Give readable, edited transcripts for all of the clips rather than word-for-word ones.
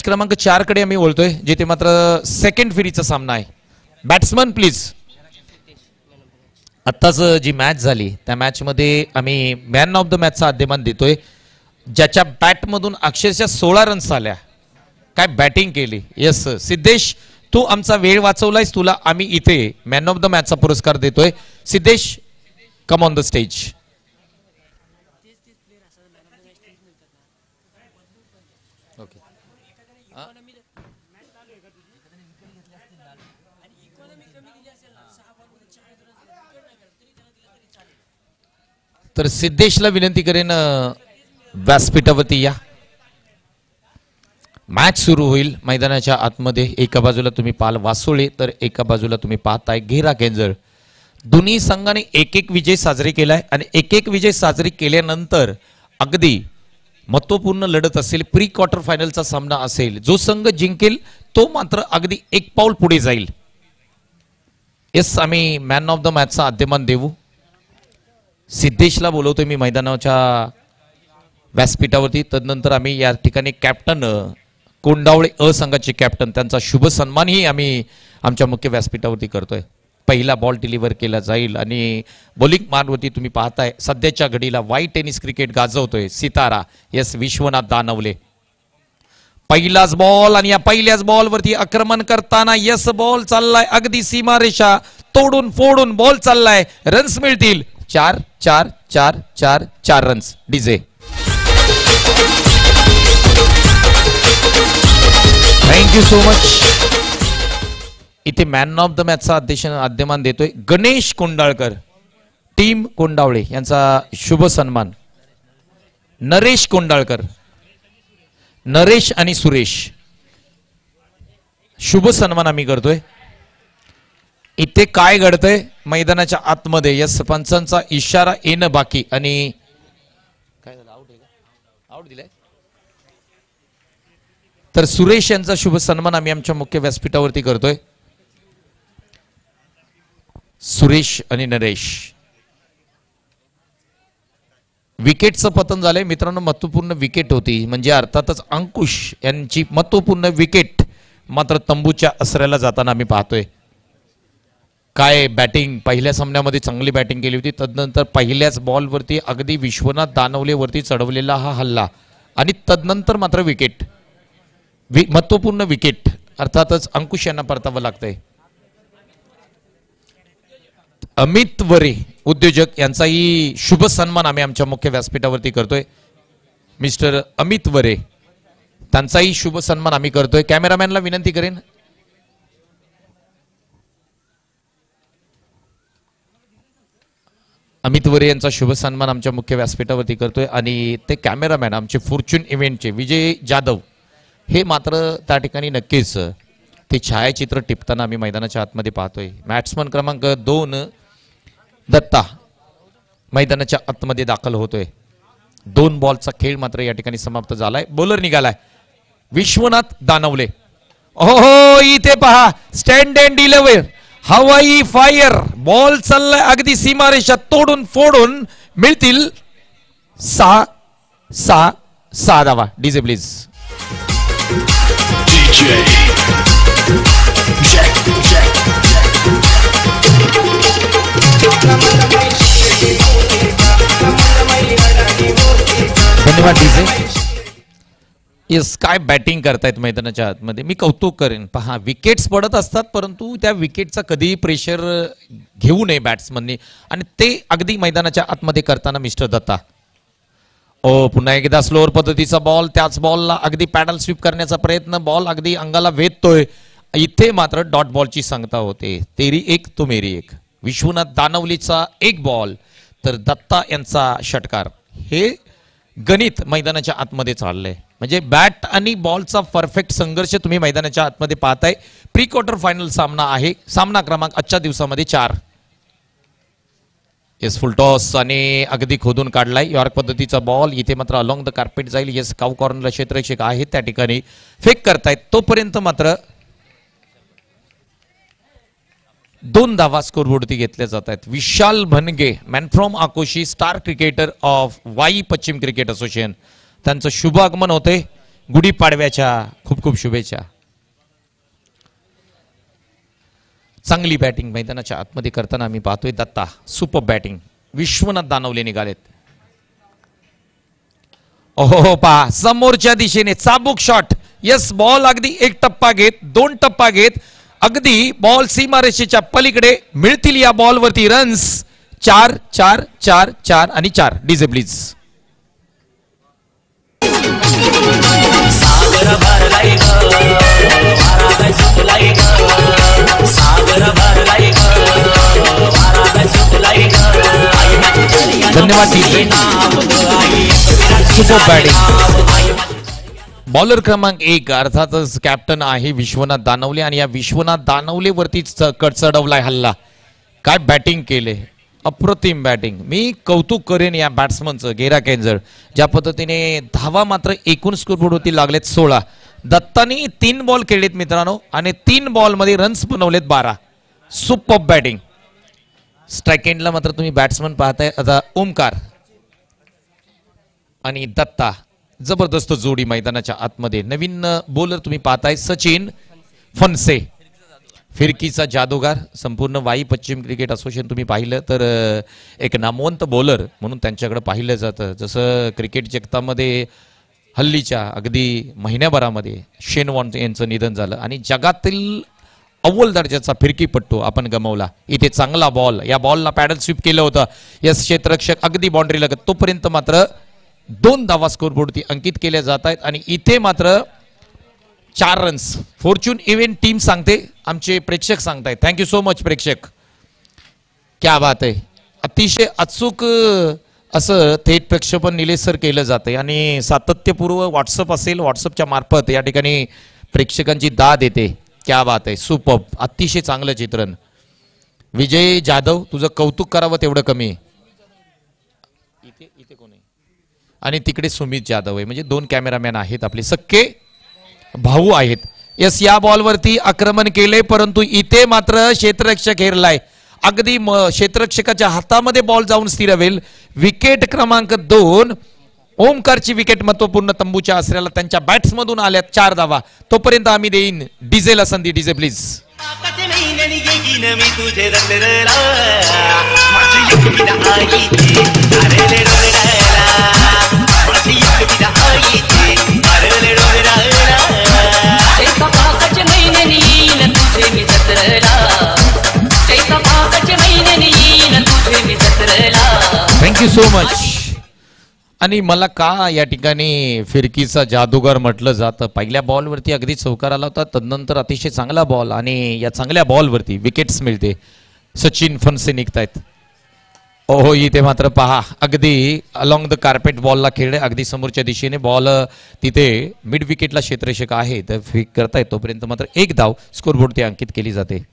Match क्रमांक 4 कडे आम्ही बोलतोय, जिथे मात्र सेकंड फेरीचा सामना आहे. Batsman please. आत्ताच जी मॅच झाली त्या मॅच मध्ये आम्ही मॅन ऑफ द मॅचचा आद्यमान देतोय, ज्याच्या बॅटमधून अक्षरशः 16 रन्स आल्या. काय बॅटिंग केली. येस सिद्धेश, तू आमचा वेळ वाचवलायस, तुला आम्ही इथे मॅन ऑफ द मॅचचा पुरस्कार देतोय. Siddhesh, come on the stage. तर सिद्धेशला विनंती करेन व्यासपीठावरती या. मॅच सुरू होईल मैदानाच्या आतमध्ये. एका बाजूला तुम्ही पाल वासोळे तर एका बाजूला तुम्ही पाहताय घेरा केंजर. दोन्ही संघाने एक एक विजय साजरे केलाय आणि एक एक विजय साजरे केल्यानंतर अगदी महत्वपूर्ण लढत असेल. प्री क्वार्टर फायनलचा सामना असेल. जो संघ जिंकेल तो मात्र अगदी एक पाऊल पुढे जाईल. येस, आम्ही मॅन ऑफ द मॅचचा आद्यमान देऊ. सिद्धेशला बोलवतोय मी मैदानाच्या व्यासपीठावरती. तदनंतर आम्ही या ठिकाणी कॅप्टन कोंडावळे अ संघाचे कॅप्टन, त्यांचा शुभ सन्मानही आम्ही आमच्या मुख्य व्यासपीठावरती करतोय. पहिला बॉल डिलिव्हर केला जाईल आणि बॉलिंग मार्गवरती तुम्ही पाहताय सध्याच्या घडीला वाईट टेनिस क्रिकेट गाजवतोय सितारा. येस, विश्वनाथ दानवले. पहिलाच बॉल आणि या पहिल्याच बॉलवरती आक्रमण करताना यस बॉल चाललाय अगदी सीमारेषा तोडून फोडून बॉल चाललाय. रन्स मिळतील 4 4 4 4 4 runs. DJ thank you so much. इथे मॅन ऑफ द मॅचचा आद्यमान देतोय गणेश कोंडाळकर, टीम कोंडावळे यांचा शुभ सन्मान. नरेश कोंडाळकर, नरेश आणि सुरेश शुभ सन्मान आम्ही करतोय. इथे काय घडतंय मैदानाच्या आतमध्ये. यस, पंचांचा इशारा येणं बाकी आणि काय झालं, आउट आहे का? आउट दिलाय. तर सुरेश यांचा शुभ सन्मान आम्ही आमच्या मुख्य व्यासपीठावरती करतोय. सुरेश आणि नरेश. विकेटचं पतन झालंय मित्रांनो. महत्वपूर्ण विकेट होती, म्हणजे अर्थातच अंकुश यांची महत्वपूर्ण विकेट मात्र तंबूच्या असऱ्याला जाताना आम्ही पाहतोय. काय बॅटिंग, पहिल्या सामन्यामध्ये चांगली बॅटिंग केली होती. तदनंतर पहिल्याच बॉलवरती अगदी विश्वनाथ दानवलेवरती चढवलेला हा हल्ला आणि तदनंतर मात्र विकेट, महत्वपूर्ण विकेट. अर्थातच अंकुश यांना परतावं लागतंय. अमित वरे उद्योजक यांचाही शुभ सन्मान आम्ही आमच्या मुख्य व्यासपीठावरती करतोय. मिस्टर अमित वरे, त्यांचाही शुभ सन्मान आम्ही करतोय. कॅमेरामॅनला विनंती करेन अमित वरे यांचा शुभ सन्मान आमच्या मुख्य व्यासपीठावरती करतोय. आणि ते कॅमेरामॅन आमचे फॉर्च्यून इव्हेंटचे विजय जाधव हे मात्र त्या ठिकाणी नक्कीच ते छायाचित्र टिपताना आम्ही मैदानाच्या आतमध्ये पाहतोय. बॅट्समन क्रमांक 2 दत्ता मैदानाच्या आतमध्ये दाखल होतोय. 2 बॉलचा खेळ मात्र या ठिकाणी समाप्त झालाय. बॉलर निघालाय विश्वनाथ दानवले. ओहो, इथे पहा स्टँड अँड डिलिव्हर, हवाई फायर. बॉल चाललाय अगदी सीमारेषा तोडून फोडून. मिळतील 6 6 6 धावा. DJ please. धन्यवाद डीजे. येस, काय बॅटिंग करतायत मैदानाच्या आतमध्ये. मी कौतुक करेन. पहा, विकेट्स पडत असतात परंतु त्या विकेटचा कधीही प्रेशर घेऊ नये बॅट्समननी, आणि ते अगदी मैदानाच्या आतमध्ये करताना मिस्टर दत्ता. ओ, पुन्हा एकदा स्लोअर पद्धतीचा बॉल. त्याच बॉलला अगदी पॅडल स्वीप करण्याचा प्रयत्न. बॉल अगदी अंगाला वेधतोय. इथे मात्र डॉट बॉलची सांगता होते. तेरी एक तो मेरी एक. विश्वनाथ दानवलीचा एक बॉल तर दत्ता यांचा षटकार. हे गणित मैदानाच्या आतमध्ये चाललंय. म्हणजे बॅट आणि बॉलचा परफेक्ट संघर्ष तुम्ही मैदानाच्या आतमध्ये पाहताय. प्री क्वार्टर फायनल सामना आहे. सामना क्रमांक आजच्या दिवसामध्ये 4. येस, फुल टॉस आणि अगदी खोदून काढलाय. यॉर्क पद्धतीचा बॉल. इथे मात्र अलॉंग द कार्पेट जाईल. येस, काऊ कॉर्नरला क्षेत्ररक्षक आहे त्या ठिकाणी फेक करतायत. तोपर्यंत मात्र 2 धावा स्कोरबोर्डती घेतल्या जात आहेत. Vishal Bhange, man from Akoshi, star cricketer of Wai Paschim cricket association, त्यांचं शुभ आगमन होते. गुढीपाडव्याच्या खूप खूप शुभेच्छा. चांगली बॅटिंग मैदानाच्या आतमध्ये करताना आम्ही पाहतोय. Datta super batting. विश्वनाथ दानवले निघालेत. ओहो पहा समोरच्या दिशेने चाबूक शॉट. यस बॉल अगदी एक टप्पा घेत, दोन टप्पा घेत, अगदी बॉल सीमारेषेच्या पलीकडे मिळतील या बॉलवरती रन्स. 4 4 4 4 आणि 4. DJ please. धन्यवाद डीजे. Super batting. बॉलर क्रमांक 1 अर्थातच कॅप्टन आहे विश्वनाथ दानवले आणि या विश्वनाथ दानवले वरतीच कट चढवलाय हल्ला. काय बॅटिंग केले, अप्रतिम बॅटिंग. मी कौतुक करेन या बॅट्समनचं गेरा केंजर. ज्या पद्धतीने धावा मात्र एकूण स्कोरबोर्डवरती लागलेत 16. दत्तानी 3 बॉल खेळलेत मित्रांनो आणि 3 बॉल मध्ये रन्स बनवलेत 12. Super batting. स्ट्राईक एंडला मात्र तुम्ही बॅट्समन पाहताय आता ओमकार आणि दत्ता. जबरदस्त जोडी मैदानाच्या आतमध्ये. नवीन बॉलर तुम्ही पाहताय सचिन फनसे, फिरकीचा जादूगार. संपूर्ण वाई पश्चिम क्रिकेट असोसिएशन तुम्ही पाहिलं तर एक नामवंत बॉलर म्हणून त्यांच्याकडे पाहिलं जातं. जसं क्रिकेट जगतामध्ये हल्लीच्या अगदी महिन्याभरामध्ये शेन वॉर्न यांचं निधन झालं आणि जगातील अव्वल दर्जाचा फिरकीपट्टू आपण गमावला. इथे चांगला बॉल, या बॉलला पॅडल स्वीप केलं होतं. यस क्षेत्ररक्षक अगदी बाउंड्री लगत. तोपर्यंत मात्र 2 धावा स्कोरबोर्डवरती अंकित केल्या जात आहेत आणि इथे मात्र 4 रन्स. फॉर्च्यून इव्हेंट टीम सांगते, आमचे प्रेक्षक सांगतायत. थँक्यू सो मच प्रेक्षक. क्या बात आहे. अतिशय अचूक असं थेट प्रक्षेपण निलेश सर केलं जातं आणि सातत्यपूर्व व्हॉट्सअप असेल, व्हॉट्सअपच्या मार्फत या ठिकाणी प्रेक्षकांची दाद येते. क्या बात आहे. सुपर. अतिशय चांगलं चित्रण. विजय जाधव तुझं कौतुक करावं तेवढं कमी. इथे कोण आहे आणि तिकडे सुमित जाधव आहे. म्हणजे 2 कॅमेरामॅन आहेत, आपले सक्के भाऊ आहेत. यस या बॉलवरती आक्रमण केले परंतु इथे मात्र क्षेत्ररक्षक हेरलाय. अगदी क्षेत्ररक्षकाच्या हातामध्ये बॉल जाऊन स्थिर होईल. विकेट क्रमांक 2. ओमकारची विकेट महत्वपूर्ण. तंबूच्या आसऱ्याला त्यांच्या बॅट्स मधून आल्यात 4 धावा. तोपर्यंत आम्ही देईन डीजेला संधी. DJ please. Thank you so much. आणि मला का या ठिकाणी फिरकीचा जादूगार म्हटलं जातं. पहिल्या बॉलवरती अगदी चौकार आला होता, तदनंतर अतिशय चांगला बॉल आणि या चांगल्या बॉलवरती विकेट्स मिळते. सचिन फनसे निघतायत. ओहो इथे मात्र पहा अगदी अलॉंग द कार्पेट बॉलला खेळले. अगदी समोरच्या दिशेने बॉल तिथे मिड विकेटला क्षेत्ररक्षक आहे तर फिक करतायत. तोपर्यंत मात्र 1 धाव स्कोरबोर्डवरती अंकित केली जाते.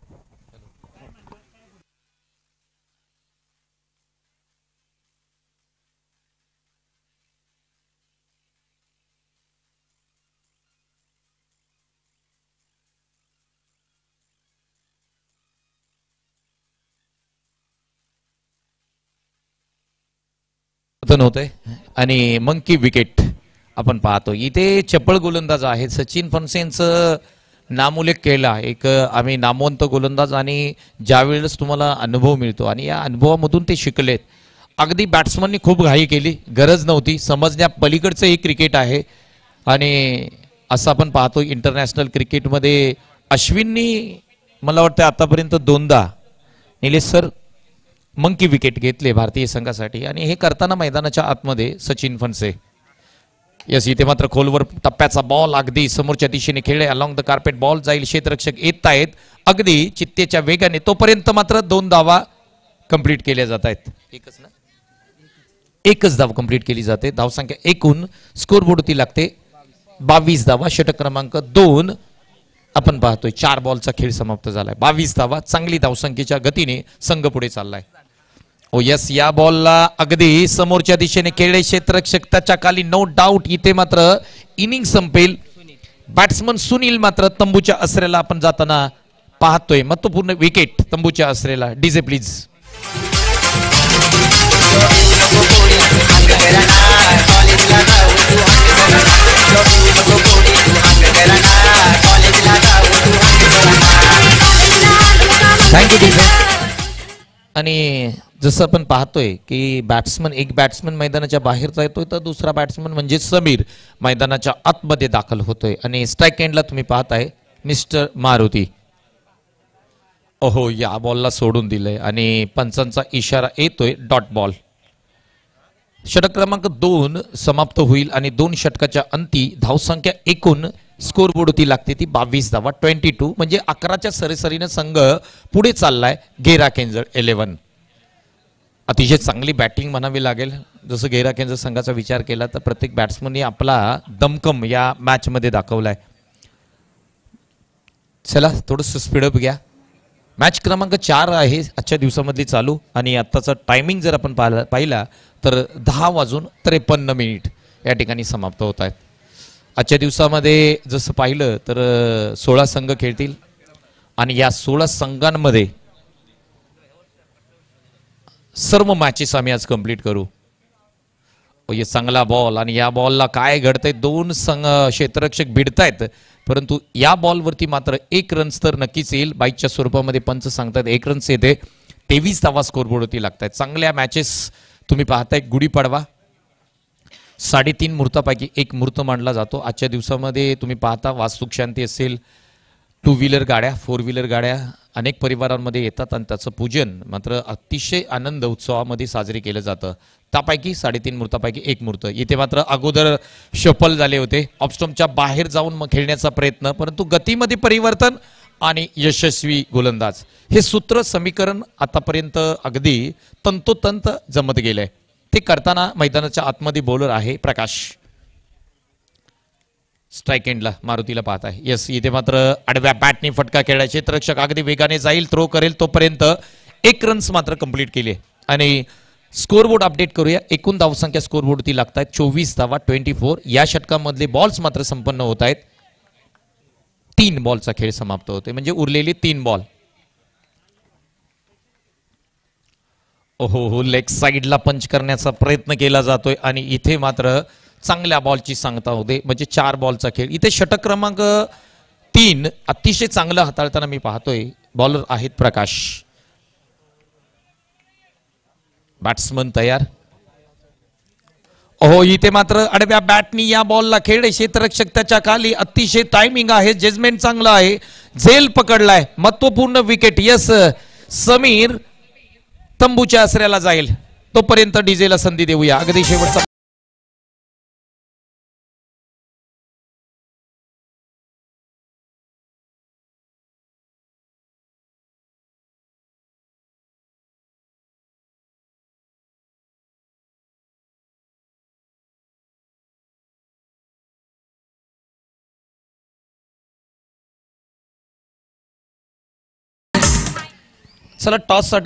होते आणि मंकी विकेट आपण पाहतो. इथे चपळ गोलंदाज आहेत. सचिन फनसेंचं नामोल्लेख केला. एक आम्ही नामवंत गोलंदाज आणि ज्यावेळेस तुम्हाला अनुभव मिळतो आणि या अनुभवामधून ते शिकलेत. अगदी बॅट्समननी खूप घाई केली, गरज नव्हती. समजण्या पलीकडचं हे क्रिकेट आहे आणि असं आपण पाहतो इंटरनॅशनल क्रिकेटमध्ये अश्विननी मला वाटतं आतापर्यंत 2दा निलेश सर मंकी विकेट घेतले भारतीय संघासाठी आणि हे करताना मैदानाच्या आतमध्ये सचिन फनसे. यस इथे मात्र खोलवर टप्प्याचा बॉल अगदी समोरच्या दिशेने खेळले. अलॉंग द कार्पेट बॉल जाईल. क्षेत्ररक्षक येत आहेत अगदी चित्तेच्या वेगाने. तोपर्यंत मात्र 2 धावा कंप्लीट केल्या जात आहेत. एकच धाव कंप्लीट केली जाते. धावसंख्या एकूण स्कोरबोर्डवरती लागते 22 धावा. षटक क्रमांक 2 आपण पाहतोय. 4 बॉलचा खेळ समाप्त झालाय. 22 धावा. चांगली धावसंख्येच्या गतीने संघ पुढे चाललाय. ओ यस या बॉलला अगदी समोरच्या दिशेने खेळले. क्षेत्ररक्षक त्याच्या खाली. नो डाऊट इथे मात्र इनिंग संपेल. बॅट्समन सुनील मात्र तंबूच्या आसऱ्याला आपण जाताना पाहतोय. महत्वपूर्ण विकेट तंबूच्या आसऱ्याला. DJ please. Thank you defence. आणि जसं आपण पाहतोय की एक बॅट्समन मैदानाच्या बाहेरचा येतोय तर दुसरा बॅट्समन म्हणजे समीर मैदानाच्या आतमध्ये दाखल होतोय आणि स्ट्राईक एंडला तुम्ही पाहताय मिस्टर मारुती. ओहो, या बॉलला सोडून दिलंय आणि पंचांचा इशारा येतोय डॉट बॉल. षटक क्रमांक 2 समाप्त होईल आणि 2 षटकाच्या अंती धावसंख्या एकूण स्कोरबोर्डवरती लागते ती 22 धावा 22 म्हणजे 11च्या सरीसरीने संघ पुढे चाललाय. गेरा केंजळ 11. अतिशय चांगली बॅटिंग म्हणावी लागेल. जसं गेरा केंजळ संघाचा विचार केला तर प्रत्येक बॅट्समनने आपला दमकम या मॅच मध्ये दाखवलाय. चला थोडंसं स्पीडअप घ्या. मॅच क्रमांक 4 आहे आजच्या दिवसामधली चालू आणि आत्ताचा टायमिंग जर आपण पाहिला तर 10:53 या ठिकाणी समाप्त होत आहेत. आजच्या दिवसामध्ये जसं पाहिलं तर 16 संघ खेळतील आणि या 16 संघांमध्ये सर्व मॅचेस आम्ही आज कंप्लीट करू. चांगला बॉल आणि या बॉलला काय घडतंय, 2 क्षेत्ररक्षक भिडतायत परंतु या बॉलवरती मात्र 1 रन्स तर नक्कीच येईल. बाईकच्या स्वरूपामध्ये पंच सांगतात 1 रन्स येते. 23 धावा स्कोरबोर्डवरती लागतात. चांगल्या मॅचेस तुम्ही पाहताय. गुढीपाडवा 3.5 मुहूर्तापैकी 1 मुहूर्त मांडला जातो. आजच्या दिवसामध्ये तुम्ही पाहता वास्तुक शांती असेल, 2 व्हीलर गाड्या 4 व्हीलर गाड्या अनेक परिवारांमध्ये येतात आणि त्याचं पूजन मात्र अतिशय आनंद उत्सवामध्ये साजरे केलं जातं. त्यापैकी 3.5 मुहूर्तापैकी 1 मुहूर्त इथे मात्र अगोदर शफल झाले होते. ऑफस्टम्पच्या बाहेर जाऊन मग खेळण्याचा प्रयत्न परंतु गतीमध्ये परिवर्तन आणि यशस्वी गोलंदाज हे सूत्र समीकरण आतापर्यंत अगदी तंतोतंत जमत गेलंय. ते करताना मैदानाच्या आतमध्ये बॉलर आहे प्रकाश. स्ट्राईक एंडला मारुतीला पाहत आहे. यस, इथे मात्र आडव्या बॅटने फटका खेळायचे. क्षेत्ररक्षक अगदी वेगाने जाईल, थ्रो करेल तोपर्यंत 1 रन्स मात्र कंप्लीट केले. आणि स्कोरबोर्ड अपडेट करूया. एकूण धावसंख्या स्कोरबोर्डवरती लागतात 24 धावा 24. या षटकामधले बॉल्स मात्र संपन्न होत आहेत. 3 बॉलचा खेळ समाप्त होतोय म्हणजे उरलेले 3 बॉल. ओहो, लेग साईडला पंच करण्याचा प्रयत्न केला जातोय आणि इथे मात्र चांगल्या बॉलची सांगता होते म्हणजे 4 बॉलचा खेळ. इथे षटक क्रमांक 3 अतिशय चांगलं हाताळताना मी पाहतोय. बॉलर आहेत प्रकाश. बॅट्समन तयार. ओहो, इथे मात्र आडव्या बॅटनी या बॉलला खेळ. क्षेत्ररक्षक त्याच्या खाली. अतिशय टायमिंग आहे, जजमेंट चांगलं आहे. झेल पकडलाय, महत्वपूर्ण विकेट. यस, समीर तंबूच्या आसऱ्याला जाईल तोपर्यंत डीजेला संधी देऊया. अगदी शेवटचा चला टॉस साठी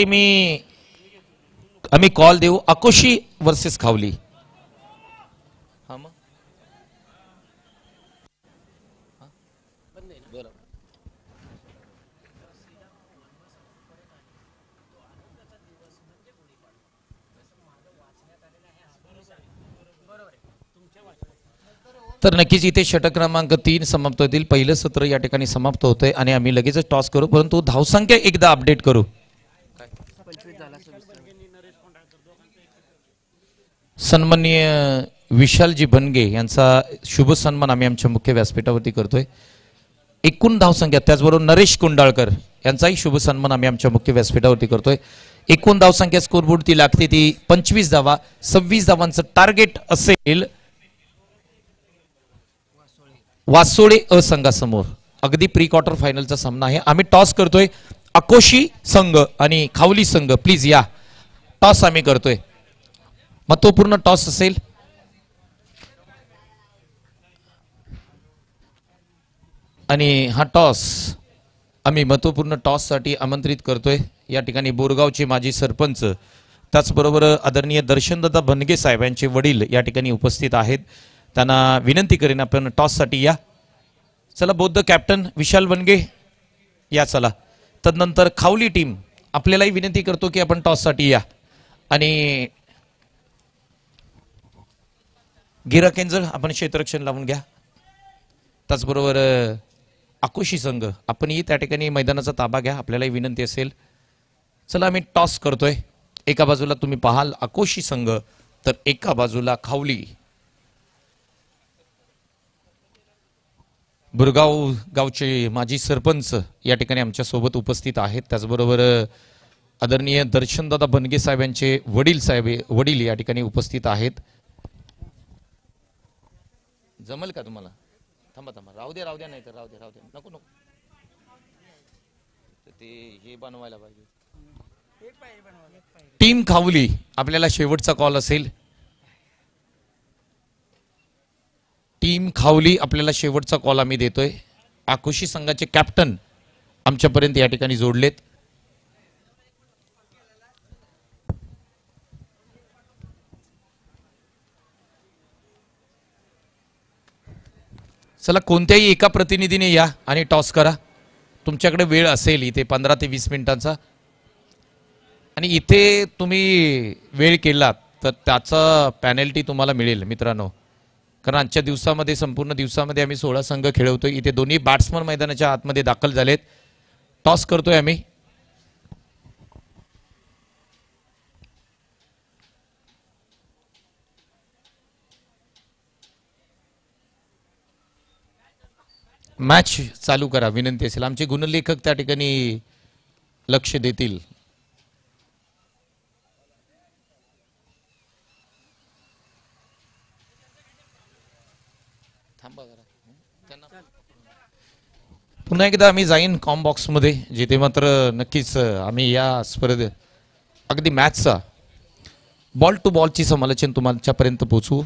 आम्ही कॉल देऊ. अकोशी वर्सेस खावली. तर नक्कीच इथे षटक क्रमांक 3 समाप्त होतील. पहिलं सत्र या ठिकाणी समाप्त होतंय आणि आम्ही लगेचच टॉस करू परंतु धावसंख्या एकदा अपडेट करू. सन्माननीय विशालजी बनगे यांचा शुभ सन्मान आम्ही आमच्या मुख्य व्यासपीठावरती करतोय. एकूण धावसंख्या त्याचबरोबर नरेश कुंडाळकर यांचाही शुभ सन्मान आम्ही आमच्या मुख्य व्यासपीठावरती करतोय. एकूण धावसंख्या स्कोरबोर्डवरती लागते ती 25 धावा. 26 धावांचं टार्गेट असेल वासोळे असंघासमोर. अगदी प्री क्वार्टर फायनलचा सामना आहे. आम्ही टॉस करतोय. अकोशी संघ आणि खावली संघ प्लीज या. टॉस आम्ही करतोय. महत्वपूर्ण टॉस असेल. आणि हा टॉस आम्ही महत्वपूर्ण टॉस साठी आमंत्रित करतोय. या ठिकाणी बोरगावचे माजी सरपंच त्याचबरोबर आदरणीय दर्शनदादा बनगे साहेब यांचे वडील या ठिकाणी उपस्थित आहेत. त्यांना विनंती करेन आपण टॉस साठी या. चला बौद्ध कॅप्टन विशाल बनगे या. चला तदनंतर खावली टीम आपल्यालाही विनंती करतो की आपण टॉस साठी या. आणि गिरा केंजळ आपण क्षेत्ररक्षण लावून घ्या. त्याचबरोबर आकुशी संघ आपणही त्या ठिकाणी मैदानाचा ताबा घ्या, आपल्यालाही विनंती असेल. चला मी टॉस करतोय. एका बाजूला तुम्ही पाहाल आकोशी संघ, तर एका बाजूला खावली. बुरगाव गावचे माजी सरपंच या ठिकाणी आमच्या सोबत उपस्थित आहेत. त्याचबरोबर आदरणीय दर्शनदादा बनगे साहेब यांचे वडील या ठिकाणी उपस्थित आहेत. जमल का तुम्हाला? थांबा राहू द्या नाही तर राहू द्या नको ते हे बनवायला पाहिजे. टीम खावली आपल्याला शेवटचा कॉल असेल. टीम खावली आपल्याला शेवटचा कॉल आम्ही देतोय. आकुशी संघाचे कॅप्टन आमच्यापर्यंत या ठिकाणी जोडलेत. चला कोणत्याही एका प्रतिनिधीने या आणि टॉस करा. तुमच्याकडे वेळ असेल इथे 15 ते 20 मिनिटांचा, आणि इथे तुम्ही वेळ केलात तर त्याचा पॅनल्टी तुम्हाला मिळेल मित्रांनो. कारण आजच्या दिवसामध्ये संपूर्ण दिवसामध्ये आम्ही 16 संघ खेळवतोय. इथे दोन्ही बॅट्समन मैदानाच्या आतमध्ये दाखल झालेत. टॉस करतोय आम्ही. मॅच चालू करा विनंती असेल. आमचे गुणलेखक त्या ठिकाणी लक्ष देतील. पुन्हा एकदा आम्ही जाईन कॉम बॉक्स मध्ये, जिथे मात्र नक्कीच आम्ही या स्पर्धेत अगदी मॅचचा बॉल टू बॉलची समालोचन तुमच्यापर्यंत पोहोचवू.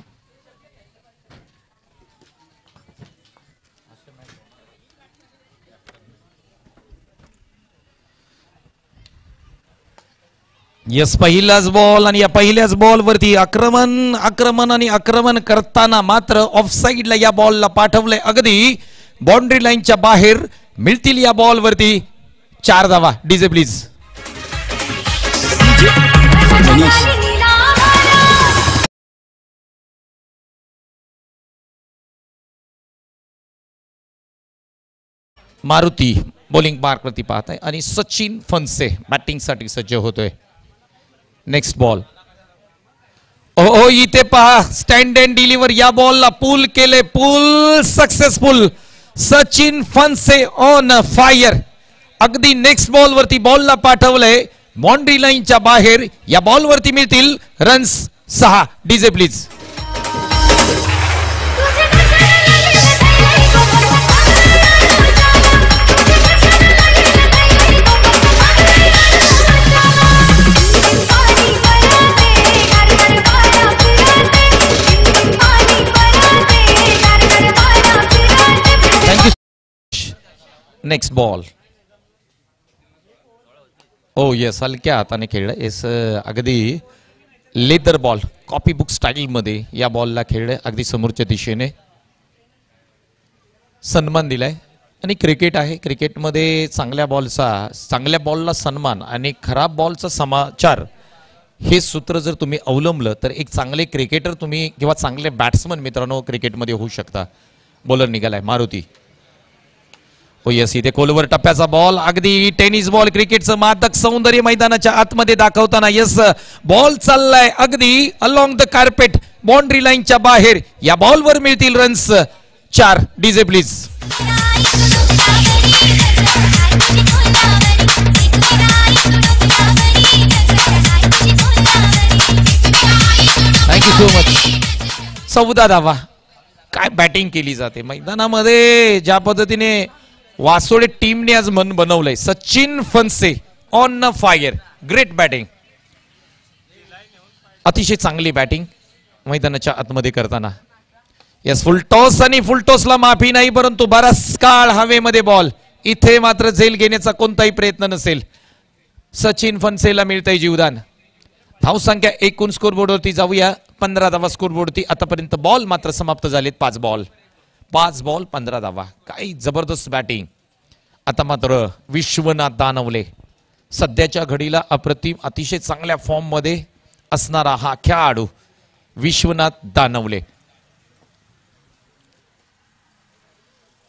यस, पहिलाच बॉल आणि या पहिल्याच बॉल वरती आक्रमण करताना मात्र ऑफसाईडला या बॉलला पाठवलंय. अगदी बाउंड्री लाईनच्या बाहेर मिळतील या बॉल वरती 4 धावा. DJ please. Maruti bowling mark वरती पाहत आहे आणि सचिन फनसे बॅटिंग साठी सज्ज होतोय. Next ball. ओ इथे पहा स्टँड अँड डिलिव्हर या बॉलला पुल केले. Pull successful. Sachin Phanse on fire. अगदी नेक्स्ट बॉल वरती बॉलला पाठवलंय बाउंड्री लाईनच्या बाहेर. या बॉल वरती मिळतील runs 6. DJ please. Next ball. Oh yes, हलक्या हाताने खेळलं. येस, अगदी leather ball copy book style मध्ये या बॉलला खेळलं. अगदी समोरच्या दिशेने सन्मान दिलाय. आणि क्रिकेट आहे, क्रिकेटमध्ये चांगल्या बॉलला सन्मान आणि खराब बॉलचा समाचार हे सूत्र जर तुम्ही अवलंबलं तर एक चांगले क्रिकेटर तुम्ही किंवा चांगले बॅट्समन मित्रांनो क्रिकेटमध्ये होऊ शकता. बॉलर निघालाय मारुती. हो यस, इथे खोलवर टप्प्याचा बॉल. अगदी टेनिस बॉल क्रिकेटचं मादक सौंदर्य मैदानाच्या आतमध्ये दाखवताना. यस, बॉल चाललाय अगदी अलॉंग द कार्पेट बाउंड्री लाईनच्या बाहेर. या बॉलवर मिळतील runs 4. DJ please. Thank you so much. 14 धावा. काय बॅटिंग केली जाते मैदानामध्ये. ज्या पद्धतीने वासोडे टीमने आज मन बनवलंय. Sachin Phanse on fire. Great batting. अतिशय चांगली बॅटिंग मैदानाच्या आतमध्ये करताना. यस, फुलटॉस आणि फुलटॉसला माफी नाही, परंतु बराच काळ हवेमध्ये बॉल. इथे मात्र झेल घेण्याचा कोणताही प्रयत्न नसेल. सचिन फनसेला मिळतंय जीवदान. धावसंख्या एकूण स्कोरबोर्डवरती जाऊया. 15 धावा स्कोरबोर्डवरती आतापर्यंत. बॉल मात्र समाप्त झालेत. 5 बॉल 15 धावा. काही जबरदस्त बॅटिंग. आता मात्र विश्वनाथ दानवले सध्याच्या घडीला अप्रतिम अतिशय चांगल्या फॉर्म मध्ये असणारा हा खेळाडू विश्वनाथ दानवले.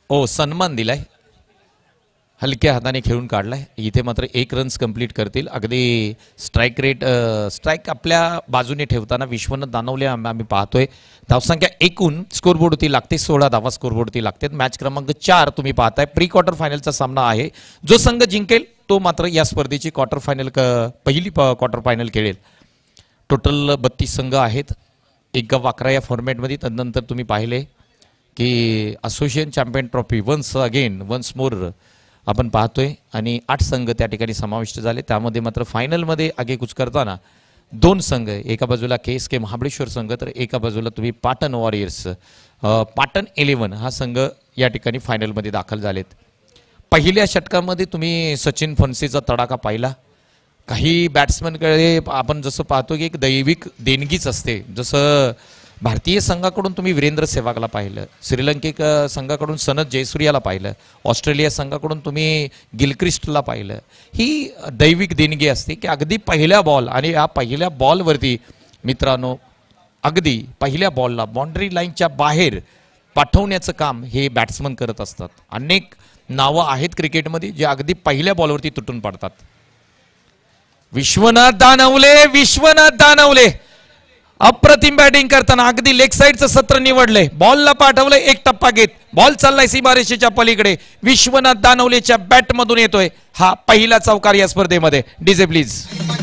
ओ सन्मान दिलाय, हलक्या हाताने खेळून काढलाय. इथे मात्र 1 रन्स कंप्लीट करतील. अगदी स्ट्राईक रेट स्ट्राईक आपल्या बाजूने ठेवताना विश्वनाथ दानवले आम्ही पाहतोय. धावसंख्या एकूण स्कोरबोर्डवरती लागते, 16 धावा स्कोरबोर्डवरती लागतात. मॅच क्रमांक 4 तुम्ही पाहताय. प्री क्वार्टर फायनलचा सामना आहे. जो संघ जिंकेल तो मात्र या स्पर्धेची क्वार्टर फायनल पहिली क्वार्टर फायनल खेळेल. टोटल 32 संघ आहेत. 1 गाव 11 या फॉर्मॅटमध्ये. तदनंतर तुम्ही पाहिले की association champion trophy once more आपण पाहतोय आणि 8 संघ त्या ठिकाणी समाविष्ट झाले. त्यामध्ये मात्र फायनलमध्ये आगेकूच करताना 2 संघ, एका बाजूला KSK महाबळेश्वर संघ तर एका बाजूला तुम्ही पाटण वॉरियर्स, पाटण 11 हा संघ या ठिकाणी फायनलमध्ये दाखल झालेत. पहिल्या षटकामध्ये तुम्ही सचिन फणसेचा तडाखा पाहिला. काही बॅट्समनकडे आपण जसं पाहतो की एक दैविक देणगीच असते. जसं भारतीय संघाकडून तुम्ही वीरेंद्र सेहवागला पाहिलं, श्रीलंकेक संघाकडून सनत जयसूर्याला पाहिलं, ऑस्ट्रेलिया संघाकडून तुम्ही गिलक्रिस्टला पाहिलं. ही दैविक देणगी असते की अगदी पहिल्या बॉल आणि या पहिल्या बॉलवरती मित्रांनो अगदी पहिल्या बॉलला बाउंड्री लाईनच्या बाहेर पाठवण्याचं काम हे बॅट्समन करत असतात. अनेक नावं आहेत क्रिकेटमध्ये जे अगदी पहिल्या बॉलवरती तुटून पडतात. विश्वनाथ दानवले अप्रतिम बॅटिंग करताना अगदी लेग साईडचं सत्र निवडलंय. बॉलला पाठवलंय, एक टप्पा घेत बॉल चाललाय सीमारेषेच्या पलीकडे. विश्वनाथ दानवलेच्या बॅटमधून येतोय हा पहिला चौकार या स्पर्धेमध्ये. DJ please.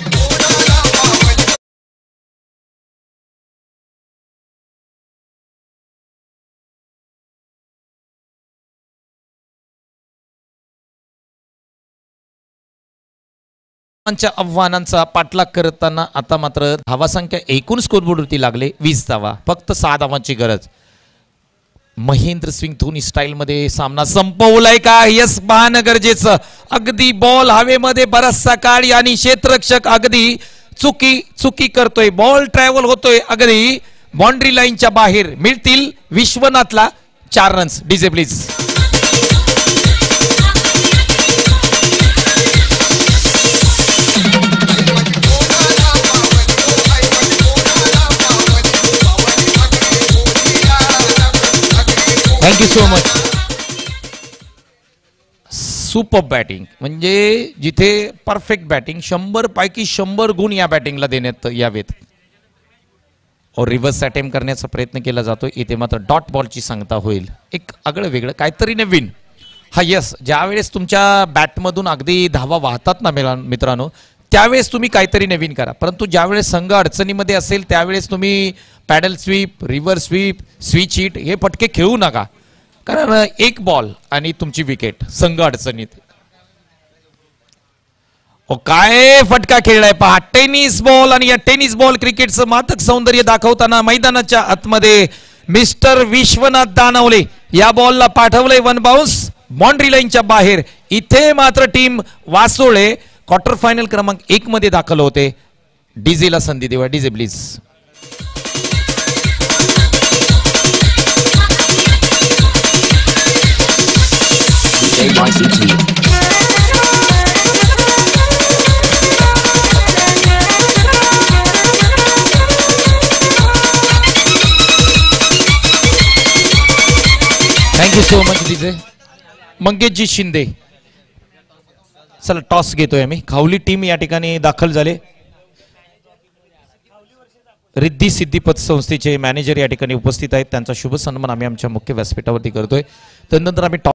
आव्हानांचा पाठलाग करताना आता मात्र धावा संख्या एकूण स्कोरबोर्डवरती लागले 20 धावा. फक्त 6 धावांची गरज. महेंद्र सिंग धोनी स्टाईलमध्ये सामना संपवलाय का यस पाहणं गरजेचं. अगदी बॉल हवेमध्ये बराचसा काळ आणि क्षेत्ररक्षक अगदी चुकी करतोय. बॉल ट्रॅव्हल होतोय अगदी बाउंड्री लाईनच्या बाहेर. मिळतील विश्वनाथला 4 runs. DJ please. Thank you so much. Super batting म्हणजे जिथे परफेक्ट बॅटिंग 100 पैकी 100 गुण या बॅटिंगला देण्यात यावेत. और रिव्हर्स अटेम्प्ट करण्याचा प्रयत्न केला जातो. इथे मात्र डॉट बॉलची सांगता होईल. एक आगळं वेगळं काहीतरी नवीन. हा यस, ज्यावेळेस तुमच्या बॅटमधून अगदी धावा वाहतात ना मित्रांनो त्यावेळेस तुम्ही काहीतरी नवीन करा. परंतु ज्यावेळेस संघ अडचणीमध्ये असेल त्यावेळेस तुम्ही paddle sweep, reverse sweep, switch hit हे फटके खेळू नका. कारण एक बॉल आणि तुमची विकेट, संघ अडचणीत. काय फटका खेळलाय पहा. टेनिस बॉल आणि या टेनिस बॉल क्रिकेटचं मादक सौंदर्य दाखवताना मैदानाच्या आतमध्ये मिस्टर विश्वनाथ दानवले या बॉलला पाठवलंय 1 बाउन्स बाउंड्री लाईनच्या बाहेर. इथे मात्र टीम वासोळे क्वार्टर फायनल क्रमांक 1 मध्ये दाखल होते. डीजेला संधी देवा. DJ please. Thank you so much DJ. मंगेशजी शिंदे. चला टॉस घेतोय आम्ही. खावली टीम या ठिकाणी दाखल झाले. रिद्धी सिद्धिपत संस्थेचे मॅनेजर या ठिकाणी उपस्थित आहेत. त्यांचा शुभ सन्मान आम्ही आमच्या मुख्य व्यासपीठावरती करतोय. त्यानंतर आम्ही